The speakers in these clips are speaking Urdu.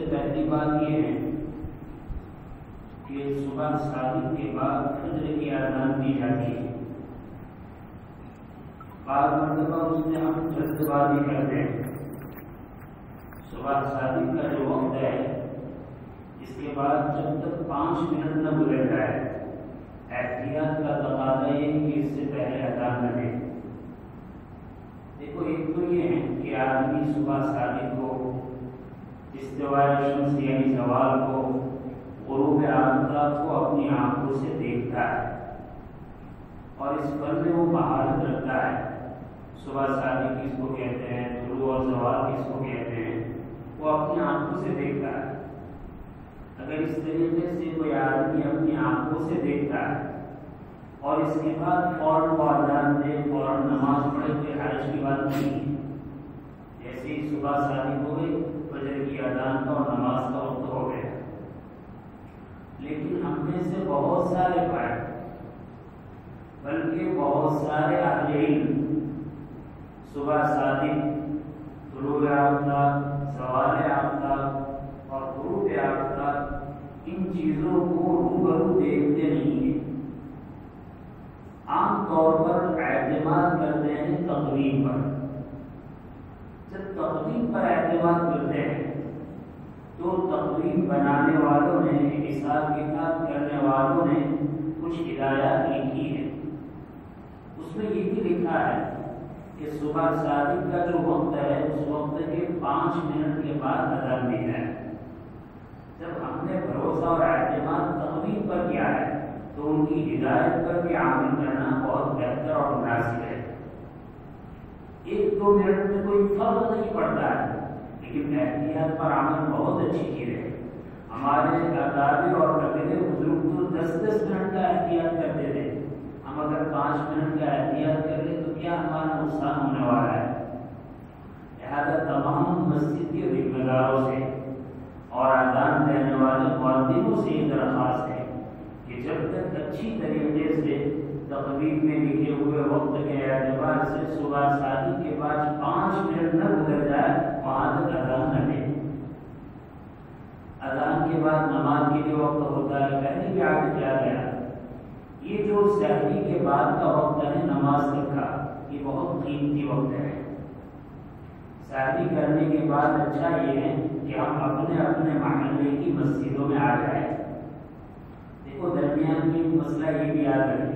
سے پہلی بات یہ ہے کہ صبح صادق کے بعد فجر کی اذان دی جاتی ہے۔ بعض مرتبہ اس میں ہم جلد بازی کرتے ہیں۔ صبح صادق کا جو وقت ہے اس کے بعد جب تک 5 منٹ نہ گزر جائے، احتیاط کا تقاضا یہ کہ اس سے پہلے اذان نہ دے۔ دیکھو، ایک تو یہ ہے کہ آدمی صبح صادق کو استواء شمس یعنی زوال کو، غروب آفتاب کو اپنی آنکھوں سے دیکھتا ہے اور اس پر میں وہ مہارت رکھتا ہے۔ صبح صادق کس کو کہتے ہیں، طلوع اور زوال کس کو کہتے ہیں، وہ اپنی آنکھوں سے دیکھتا ہے۔ اگر اس طریقے سے کوئی آدمی اپنی آنکھوں سے دیکھتا ہے اور اس کے بعد فوراً وہ اذان دے، فوراً نماز پڑھے، کوئی حرج کی بات نہیں ہے۔ جیسے ہی صبح صادق ہو گئی، فجر کی اذان کا اور نماز کا وقت ہو گیا۔ لیکن ہم میں سے بہت سارے بھائی، بلکہ بہت سارے اہل علم صبح صادق، طلوع آفتاب، زوال آفتاب اور غروب آفتاب ان چیزوں کو روبرو دیکھتے نہیں ہیں۔ عام طور پر اعتماد کرتے ہیں تقویم پر۔ جب تقویم پر اعتماد کرتے ہیں تو تقویم بنانے والوں نے، حساب کتاب کرنے والوں نے کچھ ہدایات لکھی ہے۔ اس میں یہ بھی لکھا ہے کہ صبح صادق کا جو وقت ہے اس وقت کے 5 منٹ کے بعد اذان دی جائے۔ جب ہم نے بھروسہ اور اعتماد تقویم پر کیا ہے تو ان کی ہدایت پر بھی عمل کرنا بہت بہتر اور مناسب ہے۔ 1-2 منٹ میں کوئی فرق نہیں پڑتا ہے، لیکن احتیاط پر عمل بہت اچھی چیز ہے۔ ہمارے اکابر اور کبیرے بزرگ تو 10-10 منٹ کا احتیاط کرتے تھے۔ ہم اگر 5 منٹ کا احتیاط کر لیں تو کیا ہمارا نقصان ہونے والا ہے؟ لہٰذا تمام مسجد کے ذمہ داروں سے اور اذان دینے والے مؤذنوں سے یہ درخواست ہے کہ جب تک اچھی طریقے سے تقویم میں لکھے ہوئے وقت کے اعتبار سے صبح صادق کے بعد 5 منٹ نہ گزر جائے، وہاں تک اذان نہ دے۔ اذان کے بعد نماز کے لیے وقت ہوتا ہے، پہلے بھی آگے کیا گیا۔ یہ جو سحری کے بعد کا وقت ہے نماز تک کا، یہ بہت قیمتی وقت ہے۔ سحری کرنے کے بعد اچھا یہ ہے کہ ہم اپنے اپنے محلے کی مسجدوں میں آ جائیں۔ دیکھو، درمیان میں مسئلہ یہ بھی یاد رکھیں،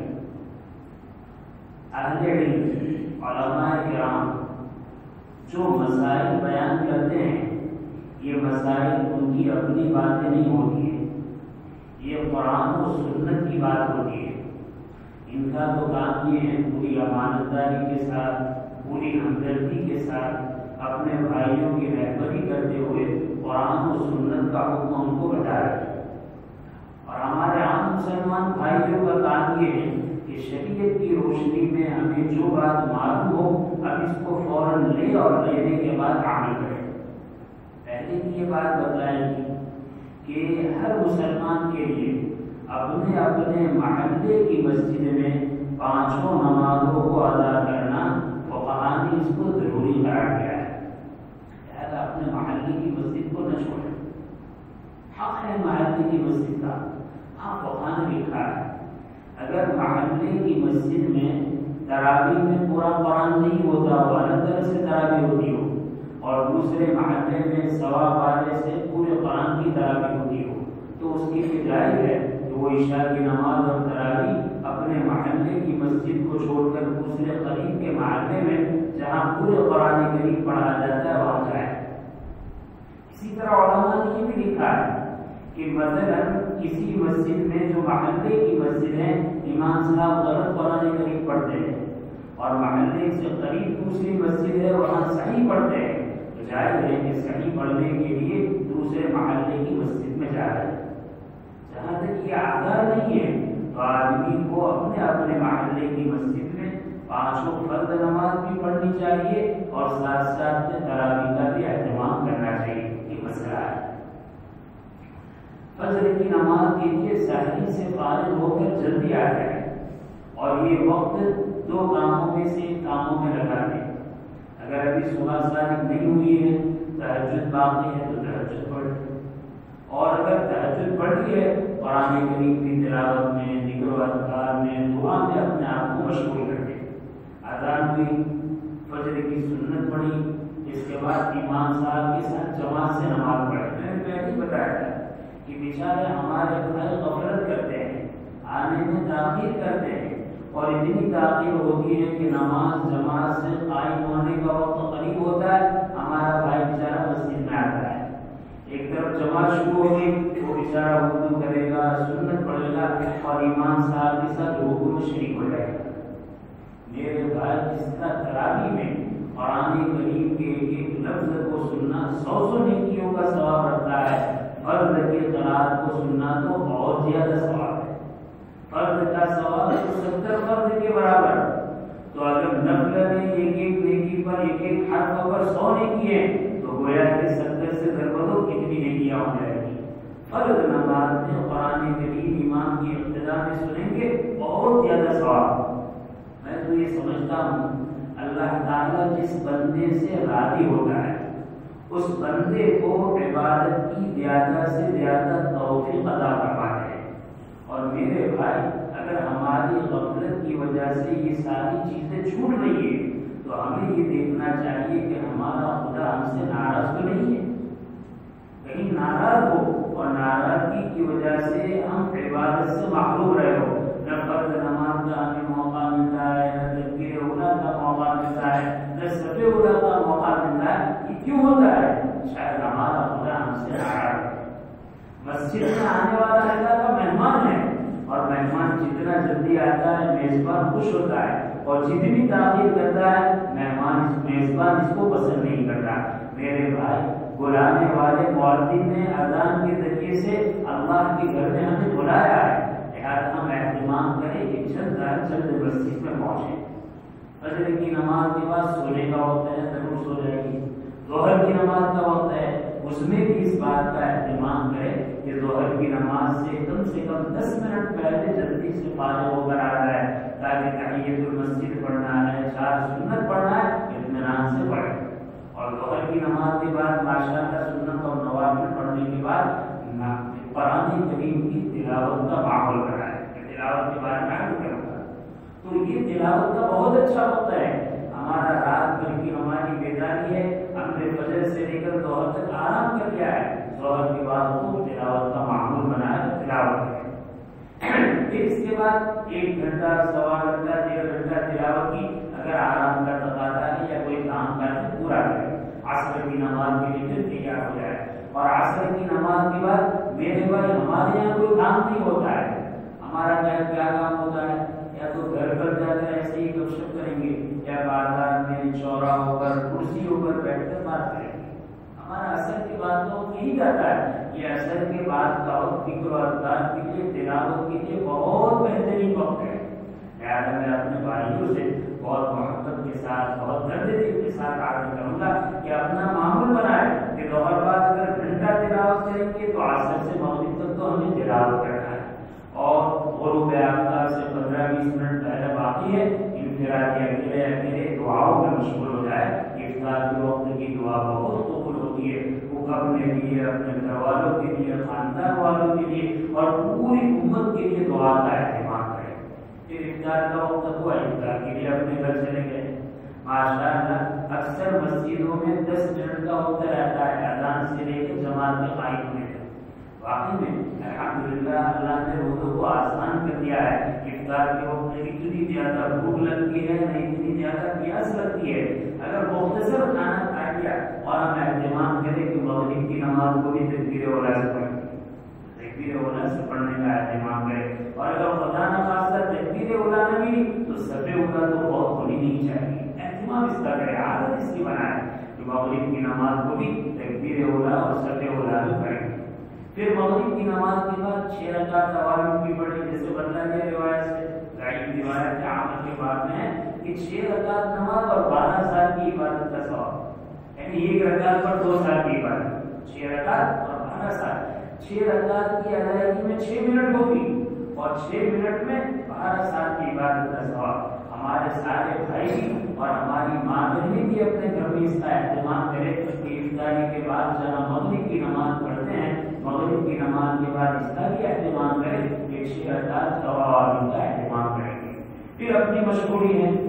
اہل علم، علماء کرام جو مسائل بیان کرتے ہیں، یہ مسائل ان کی اپنی باتیں نہیں ہوتی ہیں، یہ قرآن و سنت کی بات ہوتی ہے۔ ان کا تو کام یہ ہے پوری امانت داری کے ساتھ، پوری ہمدردی کے ساتھ اپنے بھائیوں کی رہبری کرتے ہوئے قرآن و سنت کا حکم ان کو بتا رہے ہیں۔ اور ہمارے عام مسلمان بھائیوں کا کام یہ ہے کہ شریعت کی روشنی میں ہمیں جو بات معلوم ہو، اب اس کو فوراً لے اور لینے کے بعد عمل کریں۔ پہلے کی یہ بات بتائیں گی کہ ہر مسلمان کے لیے اپنے اپنے محلے کی مسجد میں 5 نمازوں کو ادا کرنا فقہا نے اس کو ضروری قرار دیا ہے۔ لہٰذا اپنے محلے کی مسجد کو نہ چھوڑیں، حق ہے محلے کی مسجد کا۔ ہاں، فقہا نے لکھا ہے اگر محلے کی مسجد میں تراویح میں پورا قرآن نہیں ہوتا ہو، الگ طرح سے تراویح ہوتی ہو، اور دوسرے محلے میں سوا پارے سے پورے قرآن کی تراویح ہوتی ہو، تو اس کی جائز ہے کہ وہ عشاء کی نماز اور تراویح اپنے محلے کی مسجد کو چھوڑ کر دوسرے قریب کے محلے میں جہاں پورے قرآن کریم پڑھا جاتا ہے وہاں جائے۔ اسی طرح علماء نے یہ بھی لکھا ہے کہ مثلاً کسی مسجد میں جو محلے کی مسجد ہے، امام صاحب غلط قرآن کریم پڑھتے ہیں اور محلے سے قریب دوسری مسجد ہے وہاں صحیح پڑھتے ہیں، تو جائز ہے کہ صحیح پڑھنے کے لیے دوسرے محلے کی مسجد میں جا رہے ہیں۔ جہاں تک یہ آزار نہیں ہے تو آدمی کو اپنے اپنے محلے کی مسجد میں 5 فرض نماز بھی پڑھنی چاہیے اور ساتھ ساتھ میں تراویح کا بھی اہتمام کرنا چاہیے۔ یہ مسئلہ ہے۔ فجر کی نماز کے لیے سحری سے فارغ ہو کر جلدی آ جائے اور یہ وقت 2 کاموں میں سے ایک کاموں میں لگا دیں۔ اگر ابھی صبح صادق نہیں ہوئی ہے، تہجد باقی ہے تو تہجد پڑھ، ضروری ہے قرآن کریم کی تلاوت میں، ذکر و اذکار میں، دعا میں اپنے آپ کو مشغول کر دیں۔ اذان ہوئی، فجر کی سنت پڑھی، اس کے بعد امام صاحب کے ساتھ جماعت سے نماز پڑھے۔ میں نے پہلے ہی بتایا تھا کہ بیچارے ہمارے بھائی غفلت کرتے ہیں، آنے میں تاخیر کرتے ہیں، اور اتنی تاخیر ہوتی ہے کہ نماز جماعت سے قائم ہونے کا وقت قریب ہوتا ہے، ہمارا بھائی بیچارہ مسجد میں آتا ہے، ایک طرف جماعت شروع ہوگی، وہ بیچارہ وضو کرے گا، سنت پڑھے گا، اور امام صاحب کے ساتھ رکوع میں شریک ہو جائے گا۔ میرے بھائی جس طرح تراویح میں قرآن کریم کے ایک لفظ کو سننا 100 نیکیوں کا ثواب رکھتا ہے، فرض کی قرات کو سننا تو بہت زیادہ ثواب ہے۔ فرض کا ثواب 70 فرض کے برابر، تو اگر نفل میں ایک ایک نیکی پر ایک ایک حرف پر 100 نیکی ہے تو گویا کہ 70 سے ضرب کتنی نیکیاں ہو جائے گی۔ فرض نماز میں قرآن کریم امام کی اقتداء میں سنیں گے بہت زیادہ ثواب۔ میں تو یہ سمجھتا ہوں اللہ تعالیٰ جس بندے سے راضی ہوتا ہے اس بندے کو عبادت کی زیادہ سے زیادہ توفیق عطا فرماتے ہیں۔ اور میرے بھائی اگر ہماری غفلت کی وجہ سے یہ ساری چیزیں چھوٹ رہی ہے تو ہمیں یہ دیکھنا چاہیے کہ ہمارا خدا ہم سے ناراض تو نہیں ہے، کہیں ناراض ہو اور ناراضگی کی وجہ سے ہم عبادت سے محروم رہے ہو، نہ فرض نماز کا ہمیں موقع ملتا ہے، نہ تکبیر اولیٰ کا موقع ملتا ہے، نہ صف اولیٰ کا موقع ملتا ہے۔ یہ کیوں ہوتا ہے؟ شاید ہمارا خدا ہم سے ناراض ہے۔ مسجد میں آنے والا اللہ کا مہمان ہے، اور مہمان جتنا جلدی آتا ہے میزبان خوش ہوتا ہے، اور جتنی تاخیر کرتا ہے میزبان اس کو پسند نہیں کرتا۔ میرے بھائی بلانے والے مؤذن نے اذان کے ذریعے سے اللہ کے گھر میں ہمیں بلایا ہے، لہٰذا ہم اہتمام کریں کہ جلد از جلد مسجد میں پہنچیں۔ فجر کی نماز کے بعد سونے کا وقت ہے، ضرور سو جائے گی۔ ظہر کی نماز کا وقت ہے، اس میں بھی اس بات کا اہتمام کریں کہ ظہر کی نماز سے کم 10 منٹ پہلے جلدی سے فارغ ہو کر آ جائے، تاکہ تحیۃ المسجد پڑھنا ہے، 4 سنت پڑھنا ہے، اطمینان سے پڑھے۔ اور ظہر کی نماز کے بعد ماشاءاللہ سنت اور نوافل پڑھنے کے بعد قرآن کریم کی تلاوت کا ماحول بنا ہے۔ تلاوت کے بارے میں عرض کروں گا، تو یہ تلاوت کا بہت اچھا وقت ہے۔ ہمارا رات بھر کی ہماری بیداری ہے، ہم نے فجر سے لے کر ظہر تک آرام کر لیا ہے، ظہر کے بعد خوب تلاوت کا ماحول بنا ہے، تلاوت کریں۔ پھر اس کے بعد 1 گھنٹہ، 1.25 گھنٹہ، 1.5 گھنٹہ تلاوت کی اگر آرام کا تقاضا ہے یا کوئی کام کر کے پورا کریں۔ عصر کی نماز کے لیے پھر تیار ہو جائے، اور عصر کی نماز کے بعد میرے بھائی ہمارے یہاں کوئی کام نہیں ہوتا ہے۔ ہمارا کیا کام ہوتا ہے؟ یا تو گھر پر جا کر ایسے ہی گپ شپ کریں گے، یا بازار میں چوراہوں پر کرسیوں پر بیٹھ کر بات کریں گے۔ ہمارا عصر کے بعد تو یہی جاتا ہے، یہ عصر کے بعد کا وقت ذکر و اذکار کے لیے، تلاوت کے لیے بہت بہترین وقت ہے۔ لہٰذا میں اپنے بھائیوں سے بہت محبت کے ساتھ، بہت درد دل کے ساتھ عرض کروں گا کہ اپنا معمول بنائے کہ ظہر بعد اگر گھنٹہ تلاوت کریں گے تو عصر سے مغرب تک تو ہمیں تلاوت کرنا ہے، اور غروب آفتاب سے 15-20 منٹ پہلے باقی ہے، انفرادی اکیلے دعاؤں میں مشغول ہو جائے۔ افطار کے وقت کی دعا بہت قبول ہوتی ہے، وہ اپنے لیے، اپنے گھر والوں کے لیے، خاندان والوں کے لیے، اور پوری امت کے لیے دعا کا اہتمام کریں۔ پھر افطار کا وقت ہوا، افطار کے لیے اپنے گھر چلے گئے۔ ماشاءاللہ اکثر مسجدوں میں 10 منٹ کا وقت رہتا ہے اذان سے لے کے جماعت میں قائم ہونے تک۔ واقعی میں الحمدللہ اللہ نے روزوں کو آسان کر دیا ہے۔ افطار کے وقت میں اتنی زیادہ بھوک لگتی ہے، نہ اتنی زیادہ پیاس لگتی ہے۔ اگر مختصر کھانا کھا لیا اور ہم اہتمام کریں کہ مغرب کی نماز کو بھی تکبیر اولیٰ سے پڑھیں، تکبیر اولیٰ سے پڑھنے کا اہتمام کریں، اور اگر خدا نخواستہ تکبیر اولیٰ نہ ملی تو صف اولیٰ تو بہت ہونی نہیں چاہیے۔ اہتمام اس کا کریں، عادت اس کی بنائیں کہ مغرب کی نماز کو بھی تکبیر اولیٰ اور صف اولیٰ میں پڑھیں۔ پھر مغرب کی نماز کے بعد 6 رکعت تراویح بھی پڑھی، جیسے بدلا گیا روایت سے، ضعیف روایت کے عمل کے بعد میں کہ 6 رکعت نماز اور 12 سال کی عبادت کا ثواب، یعنی 1 رکعت پر 2 سال کی عبادت، 6 رکعت اور 12 سال۔ 6 رکعت کی ادائیگی میں 6 منٹ ہوگی، اور 6 منٹ میں 12 سال کی عبادت کا ثواب۔ ہمارے سارے بھائی اور ہماری ماں بہنیں بھی اپنے گھر میں اس کا اہتمام کریں کہ افطاری کے بعد جب ہم مغرب کی نماز پڑھتے ہیں، مغرب کی نماز کے بعد بعد اس کا بھی اہتمام کریں، ایک 6 رکعت قواعد کا اہتمام کریں گے۔ پھر اپنی مشغولی ہے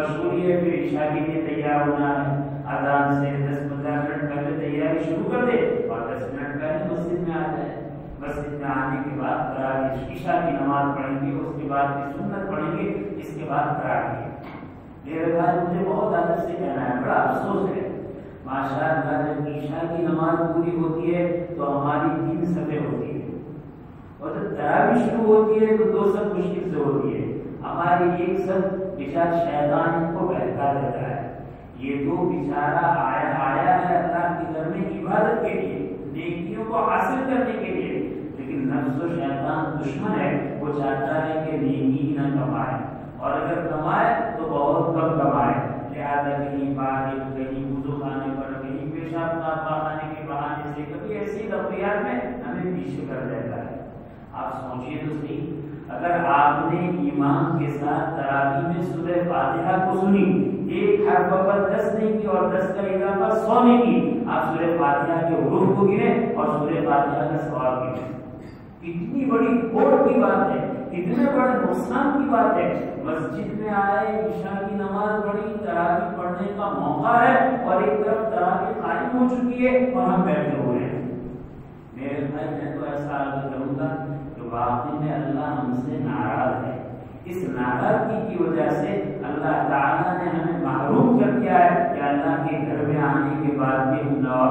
پھر عشاء کے لیے تیار ہونا ہے، اذان سے 10-15 منٹ پہلے تیاری شروع کر دے اور 10 منٹ پہلے مسجد میں آ جائے۔ مسجد میں آنے کے بعد تراویح عشاء کی نماز پڑھیں گے، اس کے بعد کی سنت پڑھیں گے، اس کے بعد تراویح۔ میرے بھائی مجھے بہت عادت سے کہنا ہے، بڑا افسوس ہے، ماشاءاللہ جب عشاء کی نماز پوری ہوتی ہے تو ہماری 3 صفیں ہوتی ہے، اور جب تراویح شروع ہوتی ہے تو 2 صف مشکل سے ہوتی ہے۔ ہماری ایک صف بیچارہ شیطان ان کو بہکا دیتا ہے، یہ تو بیچارہ آیا ہے اللہ کے گھر میں عبادت کے لیے، نیکیوں کو حاصل کرنے کے لیے، لیکن نفس و شیطان دشمن ہے، وہ چاہتا ہے کہ نیکی نہ کمائے، اور اگر کمائے تو بہت کم کمائے، لہٰذا کہیں باہر کہیں وضو خانے پر کہیں پیشاب خانے کے بہانے سے کبھی ایسی تفریحات میں ہمیں پیچھے کر دیتا ہے۔ آپ سوچئے تو صحیح، اگر آپ نے ایمان کے ساتھ تراویح میں سورہ فاتحہ کو سنی، ایک حرف پر 10 نہیں کی اور 10 کا اضافہ 100 نہیں کی، آپ سورہ فاتحہ کے حروف کو گنے اور سورہ فاتحہ کا ثواب گنے۔ کتنی بڑی کھوٹ کی بات ہے، کتنے بڑے نقصان کی بات ہے۔ مسجد میں آئے، عشاء کی نماز پڑھی، تراویح پڑھنے کا موقع ہے اور ایک طرف تراویح قائم ہو چکی ہے اور ہم بیٹھے ہوئے ہیں۔ میرے بھائی میں تو ایسا عرض کروں گا کہ واقعی میں اللہ ہم سے ناراض ہے، اس ناراضگی کی وجہ سے اللہ تعالیٰ نے ہمیں محروم کر دیا ہے کہ اللہ کے گھر میں آنے کے بعد بھی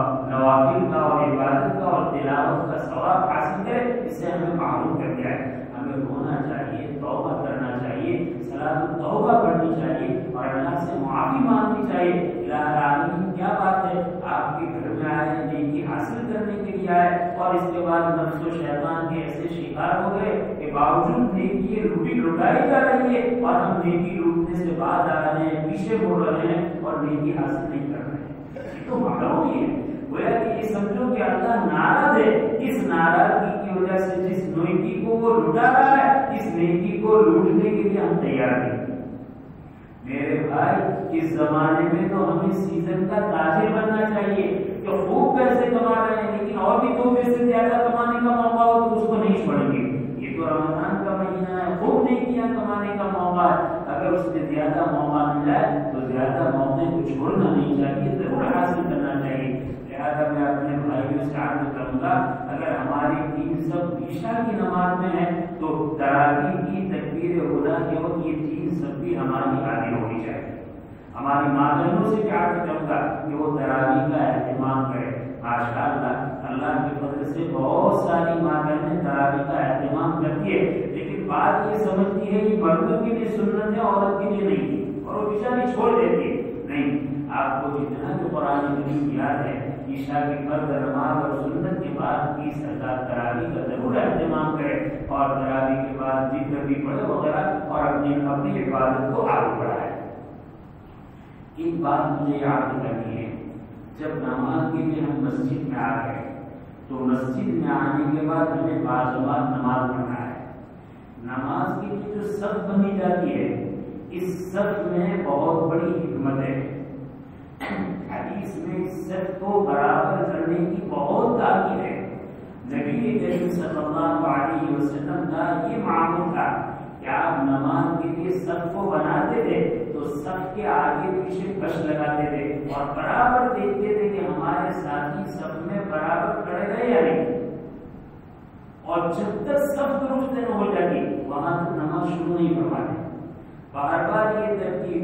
نوافل کا اور عبادت کا اور تلاوت کا ثواب حاصل کرے، اس سے ہمیں محروم کر دیا ہے۔ ہمیں رونا چاہیے، توبہ کرنا چاہیے، صلاۃ التوبہ پڑھنی چاہیے اور اللہ سے معافی مانگنی چاہیے۔ الہ العالمین کیا بات ہے، آپ کے گھر میں آئے، نیکی حاصل کرنے کے لیے آئے اور اس کے بعد نفس و شیطان کے ایسے شکار ہو گئے کہ باوجود نیکی لٹائی جا رہی ہے اور ہم نیکی لوٹنے سے بعد آ رہے ہیں، پیچھے مڑ رہے ہیں اور نیکی حاصل نہیں کر رہے ہیں۔ یہ تو معلوم ہی ہے، گویا کہ یہ سمجھو کہ اللہ ناراض ہے، اس ناراضگی کی وجہ سے جس نیکی کو وہ لٹا رہا ہے، اس نیکی کو لوٹنے کے لیے ہم تیار نہیں۔ میرے بھائی اس زمانے میں تو ہمیں سیزن کا تاجر بننا چاہیے کہ خوب پیسے کما رہے ہیں، لیکن اور بھی 2 پیسے زیادہ کمانے کا موقع ہو تو اس کو نہیں چھوڑیں گے۔ یہ تو رمضان کا مہینہ ہے، خوب نیکیاں کمانے کا موقع ہے، اگر اس میں زیادہ موقع مل جائے تو زیادہ موقع کو چھوڑنا نہیں چاہیے، ضرور حاصل کرنا چاہیے۔ لہٰذا میں اپنے بھائیوں سے عرض کروں گا، اگر ہماری 3 صف عشاء کی نماز میں ہے تو تراویح کی تکبیر اولیٰ کے وقت یہ 3 صف بھی ہماری حاضر ہونی چاہیے۔ ہماری ماں بہنوں سے بھی عرض کروں گا کہ وہ تراویح کا اہتمام کرے۔ ماشاءاللہ اللہ کے فضل سے بہت ساری ماں بہنیں تراویح کا اہتمام کرتی ہے، لیکن بات یہ سمجھتی ہے کہ مردوں کے لیے سنت ہے، عورت کے لیے نہیں، اور وہ بیچاری چھوڑ دیتی ہے۔ نہیں، آپ کو جتنا جو قرآن کریم یاد ہے، عشاء کی فرض نماز اور سنت کے بعد 20 رکعت تراویح کا ضرور اہتمام کرے اور تراویح کے بعد ذکر بھی پڑھے وغیرہ اور اپنی عبادت کو آگے بڑھائے۔ ایک بات مجھے یاد کرنی ہے، جب نماز کے لیے ہم مسجد میں آ گئے تو مسجد میں آنے کے بعد ہمیں باجماعت نماز پڑھنا ہے۔ نماز کے لیے جو صف بنی جاتی ہے، اس صف میں بہت بڑی حکمت ہے۔ حدیث میں اس صف کو برابر کرنے کی بہت تاکید ہے۔ نبی کریم صلی اللہ علیہ وسلم کا یہ معمول تھا کہ آپ نماز کے لیے صف کو بناتے تھے تو صف کے آگے پیچھے کش لگاتے تھے اور برابر دیکھتے تھے کہ ہمارے ساتھی صف میں برابر کھڑے رہے یا نہیں، اور جب تک صف درست نہ ہو جاتی وہاں تک نماز شروع نہیں فرماتے۔ بار بار یہ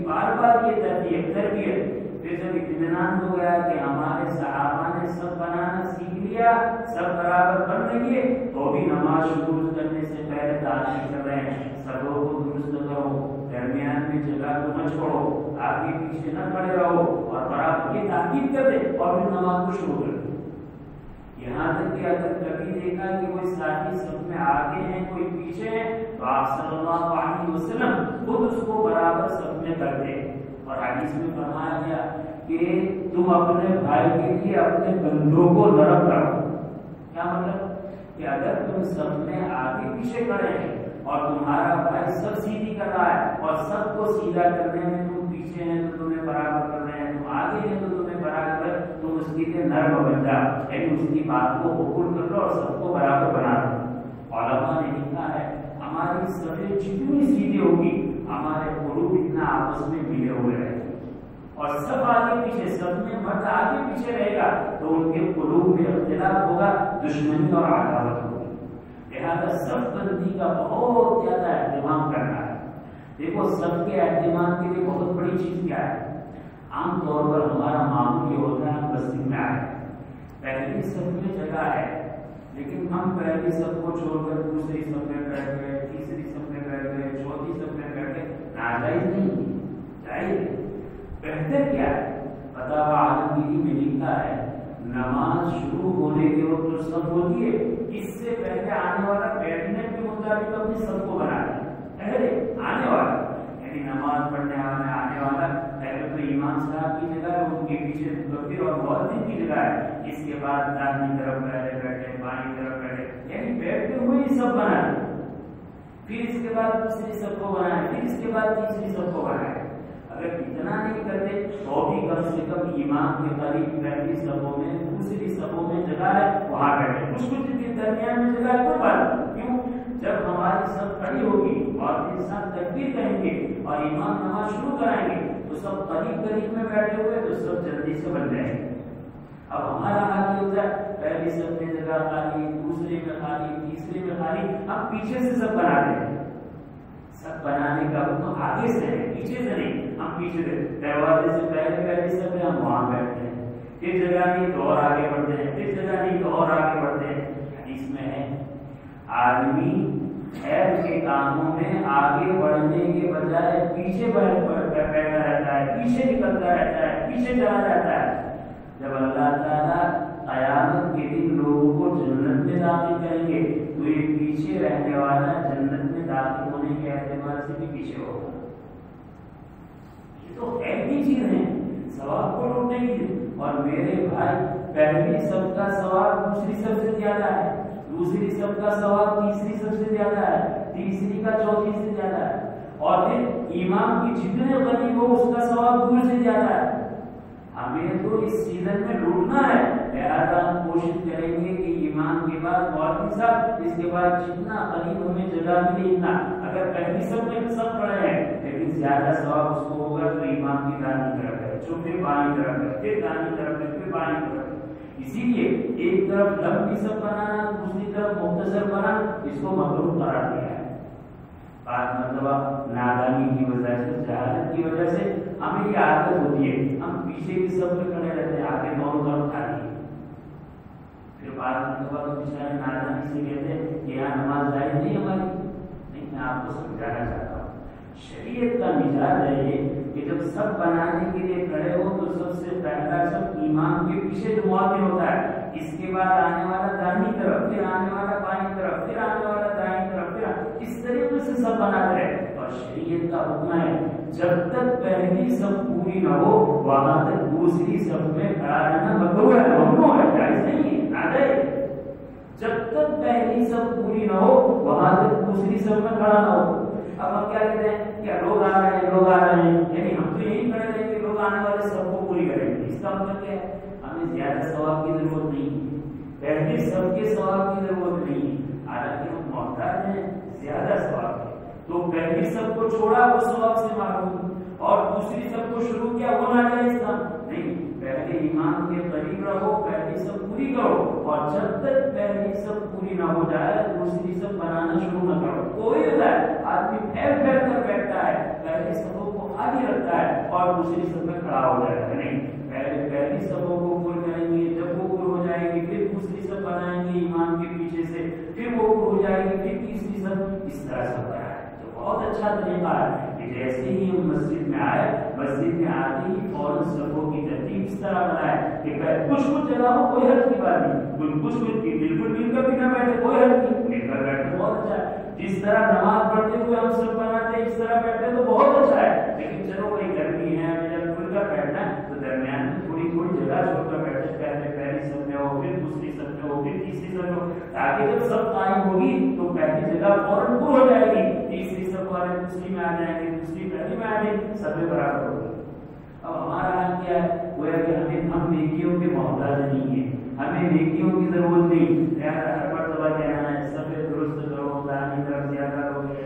تربیت، پھر جب اطمینان ہو گیا کہ ہمارے صحابہ نے سب بنانا سیکھ لیا، سب برابر کر لیں گے، تو بھی نماز شروع کرنے سے پہلے تاخیر کر رہے ہیں۔ سبوں کو درست کرو، درمیان میں جگہ کو نہ چھوڑو، آگے پیچھے نہ کھڑے رہو، اور برابر کی تاکید کر دے اور پھر نماز کو شروع کر دے۔ یہاں تک کہ اگر کبھی دیکھا کہ کوئی ساتھی سب میں آگے ہیں کوئی پیچھے ہے تو آپ صلی اللہ علیہ وسلم خود اس کو برابر سب میں کر دے۔ اور حدیث میں فرمایا گیا کہ تم اپنے بھائی کے لیے اپنے کندھوں کو نرم کرو۔ کیا مطلب کہ اگر تم سب میں آگے پیچھے کھڑے ہیں اور تمہارا بھائی سب سیدھی کر رہا ہے اور سب کو سیدھا کرنے میں تم پیچھے ہیں تو تمہیں برابر کر رہے ہیں، تم آگے ہیں تو تمہیں برابر، تم اس کے لیے نرم بن جاؤ، یعنی اس کی بات کو قبول کر لو اور سب کو برابر بنا دو۔ ہماری صفیں جتنی سیدھی ہوگی ہمارے قلوب اتنا آپس میں ملے ہوئے رہیں گے، اور سب آگے پیچھے، سب میں مرد آگے پیچھے رہے گا تو ان کے قلوب میں اختلاف ہوگا، دشمنی اور عداوت ہوگی۔ لہذا صف بندی کا بہت زیادہ اہتمام کرنا ہے۔ دیکھو صف کے اہتمام کے لیے بہت بڑی چیز کیا ہے؟ عام طور پر ہمارا معمول یہ ہوتا ہے ہم مسجد میں آئے، پہلی صف میں جگہ ہے لیکن ہم پہلی صف کو چھوڑ کر دوسری صف میں بیٹھ گئے، تیسری صف میں بیٹھ گئے، چوتھی صف میں بیٹھ گئے، ناجائز نہیں، جائز۔ بہتر کیا ہے؟ فتاوی عالمگیری میں لکھا ہے نماز شروع ہونے کے وقت جو صف ہوتی ہے اس سے پہلے آنے والا بیٹھنے کے مطابق اپنی صف کو بنا دیں۔ پہلے آنے والا یعنی نماز پڑھنے والا آنے والا پہلے تو امام صاحب کی جگہ ہے، ان کے پیچھے مکبر اور مؤذن کی جگہ ہے، اس کے بعد داہنی طرف پہلے بیٹھے، بائیں طرف بیٹھے، یعنی بیٹھتے ہوئے ہی سب بنائے، پھر اس کے بعد دوسری صف کو بنائے، پھر اس کے بعد تیسری صف کو بنائے۔ اگر اتنا نہیں کرتے تو بھی کم سے کم امام کے قریب پہلی صفوں میں، دوسری صفوں میں جگہ ہے وہاں بیٹھے، کچھ کے درمیان میں جگہ کوئی بات نہیں۔ کیوں؟ جب ہماری صف کھڑی ہوگی اور انسان تکبیر کہیں گے اور امام نماز شروع کرائیں گے تو سب قریب قریب میں بیٹھے ہوئے تو سب جلدی سے بن جائیں گے۔ اب ہمارا حال یہ ہوتا ہے پہلی صف میں جگہ خالی، دوسرے میں خالی، تیسرے میں خالی، ہم پیچھے سے سب بناتے ہیں۔ سب بنانے کا حکم آگے سے ہے، پیچھے سے نہیں، ہم پیچھے سے دروازے سے پہلے صف میں ہم وہاں بیٹھتے ہیں، پھر جگہ نہیں تو اور آگے بڑھتے ہیں، پھر جگہ نہیں تو اور آگے بڑھتے ہیں۔ حدیث میں ہے آدمی خیر کے کاموں میں آگے بڑھنے کے بجائے پیچھے بیٹھا رہتا ہے، پیچھے نکلتا رہتا ہے، پیچھے چلا جاتا ہے۔ جب اللہ تعالیٰ قیامت کے دن لوگوں کو جنت میں داخل کریں گے تو یہ پیچھے رہنے والا جنت میں داخل ہونے کے اعتبار سے بھی پیچھے ہوگا۔ یہ تو ایسی چیز ہے ثواب کو لوٹنے کی۔ اور میرے بھائی پہلی صف کا ثواب دوسری صف سے زیادہ ہے، دوسری صف کا ثواب تیسری صف سے زیادہ ہے، تیسری کا چوتھی سے زیادہ ہے، اور پھر امام کی جتنے قریب ہو اس کا ثواب دور سے زیادہ ہے۔ ہمیں تو اس سیزن میں لوٹنا ہے، لہذا ہم کوشش کریں گے کہ امام کے بعد مولوی صاحب، اس کے بعد جتنا قریب ہمیں جگہ ملے اتنا۔ اگر پہلی صف میں سب پڑے ہیں لیکن زیادہ ثواب اس کو ہوگا تو امام کی دائیں طرف ہے، جو پھر بائیں طرف ہے، پھر دائیں طرف ہے، پھر بائیں طرف ہے۔ اسی لیے ایک طرف لمبی صف بنانا، دوسری طرف مختصر بنانا، اس کو مکروہ قرار دیا ہے۔ بعض مرتبہ نادانی کی وجہ سے، جہالت کی وجہ سے ہمیں یہ عادت ہوتی ہے ہم پیچھے کی صف میں کھڑے رہتے ہیں، آگے دونوں طرف خالی ہے۔ پھر بعض مرتبہ تو بیچارے نادانی سے کہتے ہیں کہ یہاں نماز جائز نہیں ہماری۔ نہیں، میں آپ کو سمجھانا چاہتا ہوں شریعت کا مزاج ہے یہ کہ جب سب بنانے کے لیے کھڑے ہو تو سب سے پہلا سب امام کے پیچھے جو مؤذن ہوتا ہے، اس کے بعد آنے والا دائیں طرف، پھر آنے والا بائیں طرف، پھر آنے والا دائیں طرف، پھر اس طریقے سے سب بناتے رہے۔ اور شریعت کا حکم ہے جب تک پہلی صف پوری نہ ہو وہاں تک دوسری صف میں کھڑا رہنا مکروہ ہے، ممنوع ہے، جائز نہیں ہے، ناجائز۔ جب تک پہلی صف پوری نہ ہو وہاں تک دوسری صف میں کھڑا نہ ہو۔ اب ہم کیا کہتے ہیں کہ لوگ آ رہے ہیں، لوگ آ رہے ہیں، یعنی ہم تو یہی کھڑے رہیں گے، لوگ آنے والے سب کو پوری کریں گے۔ اس کا مطلب کیا ہے؟ ہمیں زیادہ ثواب کی ضرورت نہیں ہے، پہلی صف کے ثواب کی ضرورت نہیں ہے، حالانکہ ہم محتاج ہیں زیادہ ثواب ہے تو پہلی صف کو چھوڑا وہ ثواب سے معلوم، اور دوسری صف کو شروع کیا وہ ناجائز تھا۔ نہیں، پہلے امام کے قریب رہو، پہلی صف پوری کرو، اور جب تک پہلی صف پوری نہ ہو جائے دوسری صف بنانا شروع نہ کرو۔ کوئی ہوتا ہے آدمی پھیل پھیل کر بیٹھتا ہے، پہلی صفوں کو آگے رکھتا ہے اور دوسری صف میں کھڑا ہو جائے گا۔ نہیں، پہلی صفوں کو پور کریں گے، جب وہ پور ہو جائے گی پھر دوسری صف بنائیں گے امام کے پیچھے سے، پھر وہ پور ہو جائے گی، پھر تیسری صف، اس طرح سے ہوتا ہے۔ تو بہت اچھا طریقہ ہے کہ جیسے ہی ہم مسجد میں آئے، مسجد میں آتے ہی فوراً صفوں کی ترتیب اس طرح بنائے کہ کچھ جگہ ہو، کوئی حرج کی بات نہیں، کچھ بالکل مل کر بھی نہ بیٹھے، کوئی حرج نہیں، مل کر بیٹھے بہت اچھا ہے۔ جس طرح نماز پڑھتے ہوئے ہم سب بناتے ہیں اس طرح بیٹھتے تو بہت اچھا ہے، لیکن چلو کوئی گرمی ہے، جب کھل کر بیٹھنا ہے تو درمیان میں تھوڑی جگہ چھوڑ کر بیٹھے، پہلی صف میں ہو، پھر دوسری صف میں ہو، پھر تیسری صف میں ہو، تاکہ جب سب قائم ہوگی تو پہلی جگہ فوراً پور ہو جائے گی، تیسری صف والے دوسری میں آ جائیں گے، دوسری پہلی میں آ جائیں گے، سب برابر ہوگی۔ اب ہمارا حال کیا ہے؟ وہ ہے کہ ہم نیکیوں کے محتاج نہیں ہیں، ہمیں نیکیوں کی ضرورت نہیں، لہٰذا ہر مرتبہ کہنا ہے سب درست کرو، دائیں طرف زیادہ کرو،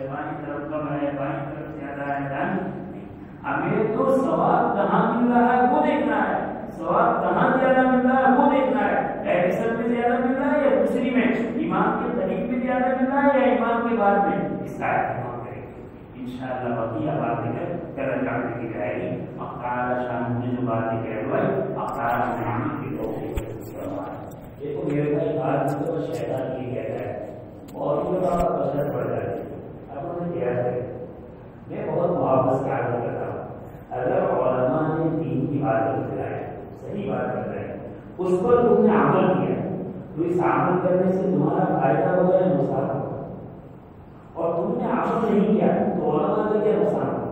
امام کے قریب بھی زیادہ ملنا ہے یا امام کے بعد میں، اس کا اہتمام کریں گے انشاءاللہ۔ بقیہ باتیں کل جان کی جائے گی۔ اختار شان نے جو باتیں کہہ ہوئے اختار عمل کی توفیق فرمائے۔ دیکھو میرے بھائی بات تو شیطان یہ کہتا ہے اور یہ بات اثر پڑ جاتی ہے۔ اب انہیں کیا ہے، میں بہت محبت سے عرض کرتا ہوں، اگر علماء نے دین کی بات بتلائی، صحیح بات کر رہے ہیں، اس پر تم نے عمل کیا تو اس عمل کرنے سے تمہارا فائدہ ہوگا یا نقصان ہوگا، اور تم نے عمل نہیں کیا تو علماء کا کیا نقصان ہوگا؟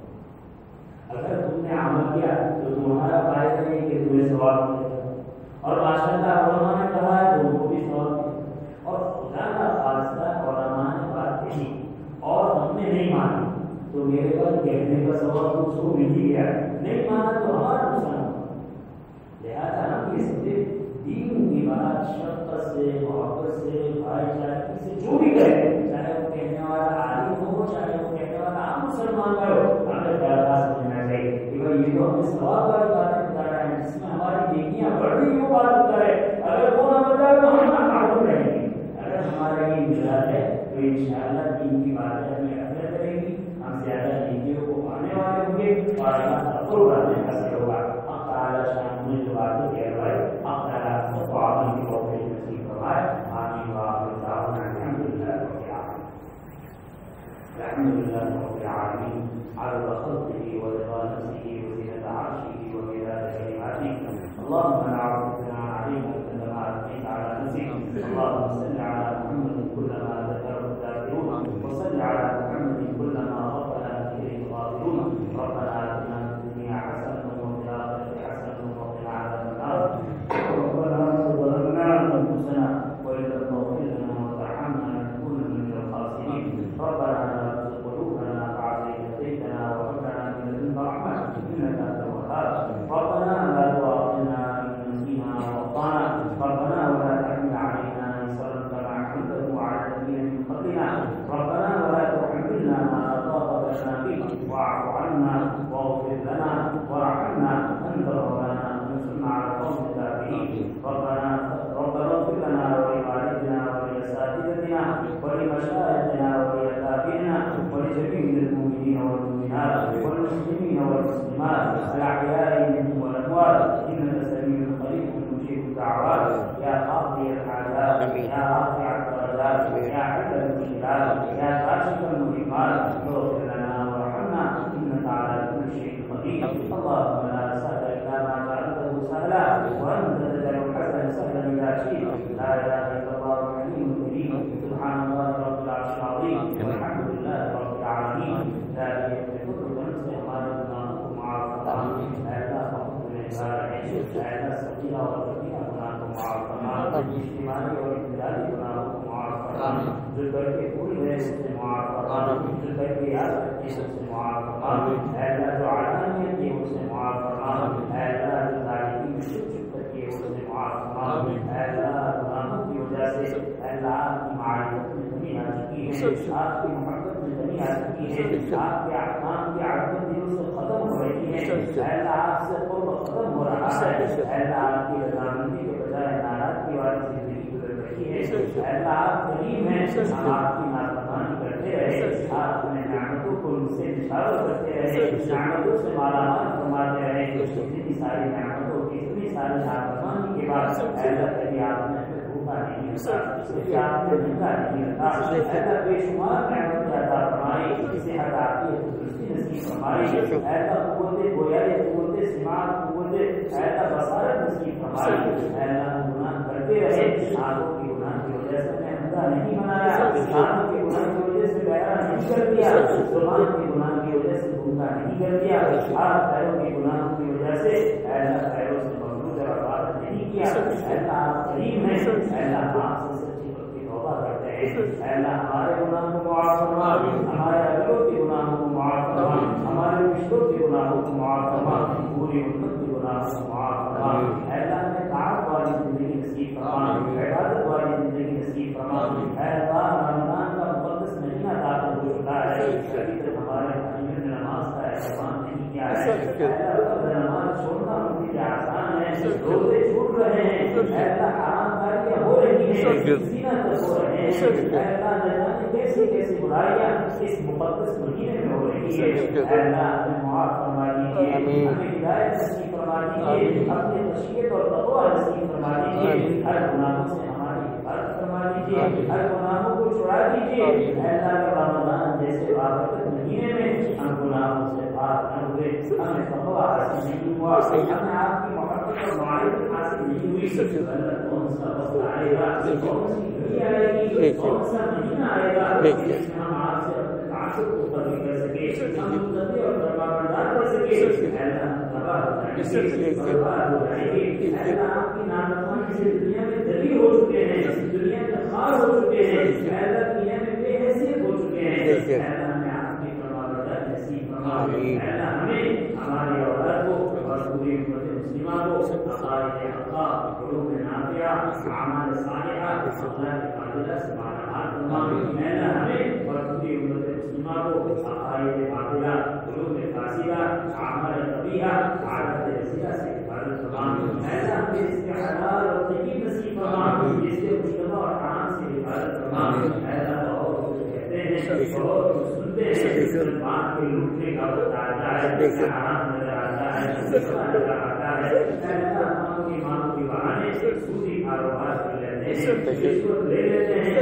اگر تم نے عمل کیا تو تمہارا فائدہ نہیں کہ تمہیں ثواب ملے گا، اور ماشاء اللہ علماء نے کہا ہے تو ان کو بھی ثواب ملے گا، اور خدا کا خاصہ علماء نے بات کہی اور ہم نے نہیں مانی تو میرے پاس کہنے کا ثواب اس کو مل ہی گیا، نہیں مانا تو ہمارا نقصان ہوگا۔ لہٰذا ہم یہ سمجھے دین کی بات شفقت سے، محبت سے، بھائی چارگی سے جو بھی کرے، چاہے وہ کہنے والا عالم ہو چاہے وہ کہنے والا عام مسلمان کا ہو، ہمیں پیدا سمجھنا چاہیے کہ بھائی یہ تو ہمیں ثواب والی باتیں بتا رہے ہیں جس میں ہماری نیکیاں بڑھ رہی وہ بات بتا رہے، اگر وہ نہ بتائے تو ہم ناکام رہیں گے۔ اگر ہمارا یہ مزاج ہے تو انشاءاللہ دین کی باتیں ہمیں اثر کرے گی، ہم زیادہ نیکیوں کو پانے والے ہوں گے اور اللہ تقرب کرنے حاصل ہوگا۔ اب تعالیٰ شان میں جو باتیں کہہ رہا ہے اب تعالیٰ سب کو عمل کی توفیق نصیب فرمائے۔ آمین وآخر دعوانا الحمد للہ رب العالمین۔ الحمد للہ رب العالمین عدد خلقه ورضا نفسه وزنة عرشه ومداد كلماته۔ اللهم لا عرفتنا عليك كما أثنيت على نفسك، اللهم صل على محمد كلما ذكره الذاكرون وصل على محمد كلما غفل إليه الغافلون۔ ربنا آتنا في الدنيا حسنة وفي الآخرة حسنة وقنا عذاب النار۔ ربنا ظلمنا أنفسنا وإن لم تغفر لنا وترحمنا لنكونن من الخاسرين۔ ربنا لا تزغ قلوبنا بعد إذ هديتنا وهب لنا من لدنك رحمة إنك أنت الوهاب۔ ربنا لا تؤاخذنا إن نسينا وأخطأنا، ربنا ولا تحمل علينا إصرا كما حملته على الذين من قبلنا، ربنا ولا تحملنا ما لا طاقة لنا به، واعف عنا واغفر لنا وارحمنا أنت مولانا وانصرنا على القوم الكافرين۔ ربنا اغفر لنا ولوالدنا ولأساتذتنا ولمشايخنا ولأكابرنا ولجميع المؤمنين والمؤمنات والمسلمين والمسلمات الأحياء منهم والأموات، إنك سميع قريب مجيب الدعوات، يا قاضي الحاجات، يا رافع الدرجات، يا حل المشكلات، يا كاشف المهمات، اغفر لنا وارحمنا إنك على كل شيء قدير۔ اللهم لا سهل إلا ما جعلته سهلا وأنت تجعل الحزن سهلا إذا شئت، لا إله إلا الله الحليم الكريم، سبحان الله رب العرش العظيم، والحمد لله رب العالمين۔ لا يكفر نفس هذا النظام معرفة لا تخف العباد، لا الصغيرة والكبيرة هناكم معرفة، اجتماعي واختلالي هناكم معرفة، ذكر کے پھول ہے اس سے معرفة، ذکر کی یاد رکھیں اس سے معرفة، اللہ جو علانیت کی اس سے معرفة، اللہ جو تاریخی میں چھپ چھپ کر کے اس سے معرفة، اللہ غلاموں کی وجہ سے اللہ آپ کی معرفت میں کمی آ چکی ہے، آپ کی محبت میں کمی آ چکی ہے، آپ کے احکام کی عادت دلوں سے ختم ہو رہی ہے، اللہ آپ سے قرب ختم ہو رہا ہے، اللہ آپ کی رضامندی کے بجائے ناراضگی والی زندگی گزر رہی ہے، اللہ آپ کریم ہیں، ہم آپ کی نافرمانی کرتے رہے، آپ اپنے نعمتوں کو ان سے اشارہ کرتے رہے، نعمتوں سے مالا مال فرماتے رہے، اتنی ساری نعمتوں کی اتنی ساری نافرمانی کے بعد اللہ کبھی آپ نے بھوکا نہیں رکھا، کبھی آپ نے بھوکا نہیں رکھا، اللہ بے شمار نعمت عطا فرمائی، صحت عافیت تندرستی نصیب فرمائی، اللہ قوت گویائی، قوت سماعت، قوت اللہ بصارت نصیب فرمائی، اللہ گناہ کرتے رہے، آنکھوں کی گناہ کی وجہ سے نے اندھا نہیں بنایا، کانوں کے گناہ کی وجہ سے بہرا نہیں کر دیا، زبان کے گناہ کی وجہ سے بھوکا نہیں کر دیا، ہاتھ پیروں کے گناہوں کی وجہ سے اللہ پیروں سے مغلوب اور عبادت نہیں کیا، اللہ آپ کریم ہیں، اللہ آپ سے سچی پکی توبہ کرتے ہیں، اللہ ہمارے گناہوں کو معاف فرما، ہمارے اگلوں کے گناہوں کو معاف فرما، ہمارے رشتوں کے گناہوں کو معاف فرما، پوری امت کے گناہوں کو معاف فرما، اللہ ہمیں طاعت والی زندگی نصیب فرما، عبادت والی زندگی نصیب فرما، اللہ رمضان کا مقدس مہینہ داخل ہو چکا ہے، ابھی تک ہمارے بھائیوں نے نماز کا اہتمام نہیں کیا ہے، اللہ نماز چھوڑنا ان کے لیے آسان ہے، روزے چھوٹ رہے ہیں، اللہ حرام کاریاں ہو رہی ہیں، زینت ہو رہے ہیں، اللہ نہ جانے کیسی کیسی برائیاں اس مقدس مہینے میں ہو رہی ہے، اللہ ہمیں معاف فرما دیجیے، ہمیں ہدایت نصیب فرما دیجیے، اپنی خشیت اور تقویٰ نصیب فرما دیجیے، ہر گناہوں سے ہماری حفاظت فرما دیجیے، ہر گناہوں کو چھڑا دیجیے، اللہ کا رمضان جیسے بابرکت مہینے میں ہم گناہوں سے پاک نہ ہوئے، ہمیں تقویٰ حاصل نہیں ہوا، ہمیں آپ کی محبت اور معرفت حاصل نہیں ہوئی، اللہ کون سا وقت آئے گا، کون سی گھڑی آئے گی، کون سا مہینہ آئے گا جس میں ہم آپ سے اپنے تعصب کو ختم کر سکے، ہم متقی اور فرمانبردار کر سکے، اللہ تباہ ہو جائیں گے، برباد ہو جائیں گے، اللہ آپ کی نافرمانی سے دنیا میں ذلیل ہو چکے ہیں، دنیا میں خار ہو چکے ہیں، اللہ دنیا میں بے حیثیت ہو چکے ہیں، اللہ ہمیں آپ کی فرمانبرداری نصیب فرما، اللہ ہمیں ہماری اولاد کو اور پوری امت مسلمہ کو عقائد حق، علوم نافعہ، اعمال صالحہ، اخلاق فاضلہ سے مالامال فرما، اللہ ہمیں اور پوری امت مسلمہ کو عقائد باطلہ، علوم فاسدہ، اعمال قبیحہ، عادات رذیلہ سے حفاظت فرما، اللہ ہمیں اس کے حلال اور طیب نصیب فرما، اس کے مشتبہ اور حرام سے حفاظت فرما، اللہ بہت کچھ کہتے ہیں، بہت کچھ سنتے ہیں، بات کے لوٹنے کا وقت آتا ہے، حرام نظر آتا ہے، نظر آتا ہے، اللہ کی ماں کی بہانے سودی کاروبار کر لیتے ہیں، رشوت لے لیتے ہیں،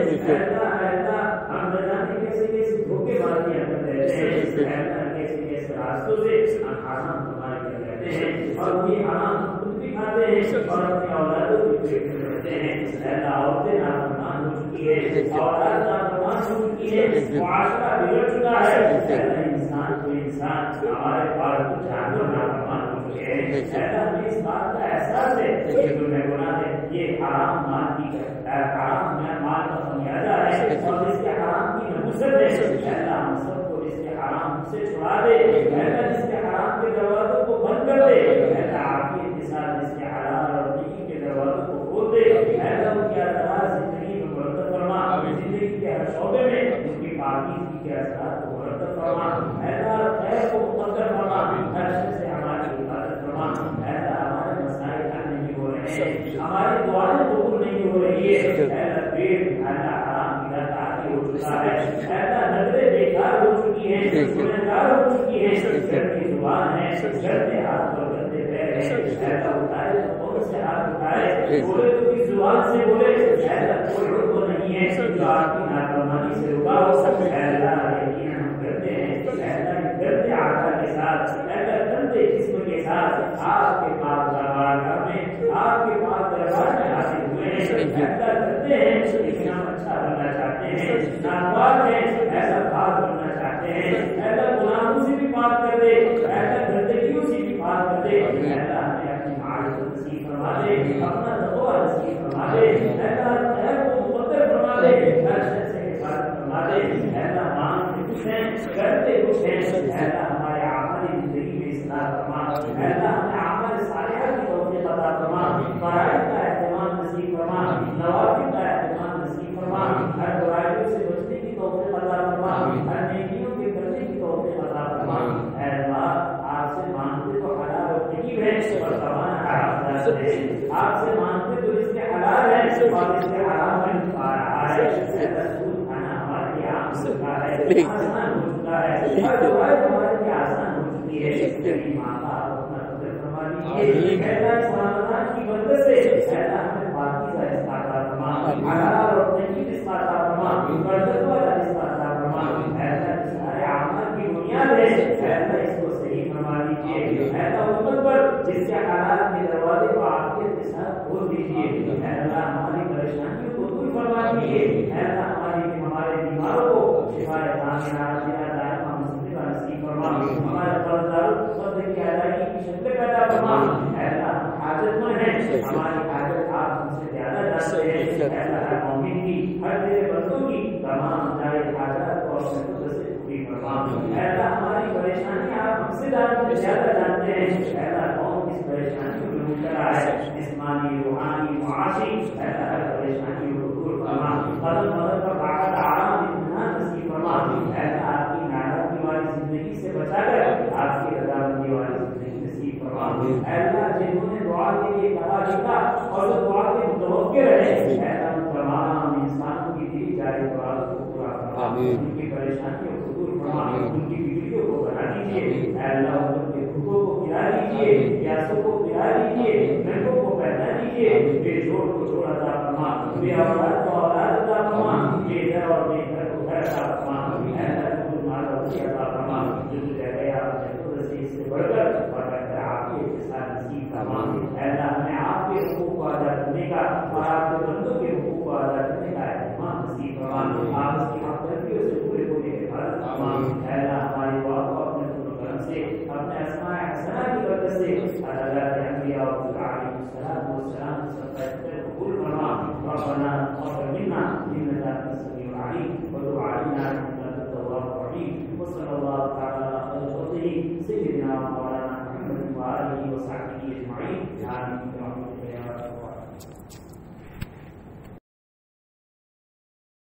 اللہ ہم نہ جانے کیسے کیسے دھوکے بازیاں کر لیتے ہیں، اللہ کیسے کیسے راستوں سے حرام کمائی کر لیتے ہیں، اور یہ حرام خود بھی کھاتے ہیں اور اپنی اولادوں کو پیٹتے رہتے ہیں، اللہ عورتیں نافرمان ہو چکی ہے، اولاد نافرمان ہو چکی ہے، معاشرہ بگڑ چکا ہے، اللہ انسان کو انسان ہمارے پالتو جانور نافرمان ہو چکے ہیں، اللہ ہمیں اس بات کا احساس ہے کہ ظلم گناہ ہے، یہ حرام مال کی حرام مال کا خمیازہ ہے اور اس کے حرام کی نحوست ہے، اللہ ہم سب کو اس کے حرام سے چھڑا دے، اللہ اس کے حرام کے دروازوں کو بند کر دے، اللہ عافیت کے ساتھ اس کے حلال اور نیکی کے دروازوں کو کھول دے، اللہ ان کے اثرات زندگی میں مرتب فرما، زندگی کے ہر شعبے میں ان کی پاکیزگی کے اثرات کو مرتب فرما، اللہ خیر کو مقدر فرما، ہر شر سے ہماری حفاظت فرما، اللہ ہمارے مسائل حل نہیں ہو رہے ہیں، ہماری دعائیں قبول نہیں ہو رہی ہے، اللہ پیٹ اللہ حرام کی لت عادی ہو چکا ہے، اللہ نظریں بیکار ہو چکی ہیں، گنہگار ہو چکی ہیں، گندی زبان ہے، گندے ہاتھ اور گندے پیر ہیں، اللہ اٹھائے تو کون سے ہاتھ اٹھائے، بولے تو کس زبان سے بولے، اللہ کوئی تو نہیں ہے جو آپ کی نافرمانی سے رکا ہو، اللہ یقیناً ہم کرتے ہیں، اللہ گندے عادات کے ساتھ، اللہ گندے جسم کے ساتھ آپ کے پاس دربار میں، آپ کے پاس دربار میں حاصل ہوئے ہیں، اللہ کرتے ہیں لیکن ہم اچھا بننا چاہتے ہیں، ناپاک ہیں ایسا پاک بننا چاہتے ہیں، اللہ گناہوں سے بھی پاک کر دے، اللہ گندگیوں سے بھی پاک کر دے، اللہ ہمیں اپنی معرفت نصیب فرما دے، اپنا تقویٰ نصیب فرما دے، اللہ خیر کو مقدر فرما دے، ہر شر سے حفاظت فرما دے، اللہ مانگتے کچھ ہیں کرتے کچھ ہیں، اللہ ہمارے عملی زندگی میں اصلاح فرما، اللہ ہمیں عمل صالحہ کی توفیق عطا فرما، فرائض کا اہتمام نصیب فرما، نوافل کا اہتمام نصیب فرما، ہر برائیوں سے بچنے کی توفیق عطا فرما، ہر نیکیوں کے کرنے کی توفیق عطا فرما، اے اللہ آپ سے مانگتے تو حلال اور طیب ہے اور تمام حرام ہے، آپ سے مانگتے تو اس کے حلال ہے اور اس کے حرام میں آ رہا ہے، رسول کھانا ہمارے لیے عام ہو چکا ہے، آسان ہو چکا ہے، ہر دعائیں ہمارے لیے آسان ہو چکی ہے، میری ماں باپ اپنا قدر فرما دیجیے، اللہ اس رمضان کی برکت سے اللہ ہمیں پاکیزہ رزق عطا فرما، حلال اور طیب رزق عطا فرما، برکت والا رزق عطا فرما، اللہ سارے اعمال کی بنیاد ہے، اللہ اس کو صحیح فرما دیجیے، اللہ امت پر جس کے حالات کے دروازے کو عافیت کے ساتھ کھول دیجیے، اللہ ہماری پریشانیوں کو دور فرما دیجیے، اللہ ہمارے بیماروں کو شفائے کاملہ عاجلہ دائمہ مستمرہ نصیب فرما، ہمارے قرضداروں کو قرض کی ادائیگی کی شکل پیدا فرما، اللہ ہم حاجت مند ہیں، ہماری حاجت آپ ہم سے زیادہ جانتے ہیں، اللہ ہر مومن کی ہر تیرے بندوں کی تمام جائز حاجات اور ضرورت سے پوری فرما، اللہ ہماری پریشانی آپ ہم سے زیادہ جانتے ہیں، اللہ قوم اس پریشانیوں میں مبتلا ہے، جسمانی روحانی معاشی، اللہ ہر پریشانی کو دور فرما، قدم قدم پر طاقت آرام اطمینان نصیب فرما، اللہ آپ کی ناراضگی والی زندگی سے بچا کر آپ کی رضامندی والی زندگی نصیب فرما، اللہ جنہوں نے دعا کے لیے کہا لکھا اور دعا کے متوقع رہے، اللہ प्यारे मुराद को पूरा फरमा, उनकी परेशानियों को दूर फरमा, उनकी बीवियों को बना दीजिए अल्लाह, उनके भूखों को खिला दीजिए, प्यासों को पिला दीजिए, नंगों को पहना दीजिए, बेजोड़ को जोड़ अता फरमा, बेऔलाद को औलाद अता फरमा, बेघर और बेघर को घर अता फरमा, अल्लाह को माल और अता फरमा, जो जगह आपने खुद से इससे बढ़कर और अगर आपके साथ नसीब फरमा, अल्लाह हमें आपके हुकूक को अदा करने का और आपके बंदों के हुकूक को अदा करने का एहतमाम नसीब फरमा, आप उसकी हक़दारियों से पूरे होने के बाद फरमा, अल्लाह हमारी दुआ को अपने करम से, अपने अस्माए हसना की बरकत से अल्लाह के अंबिया और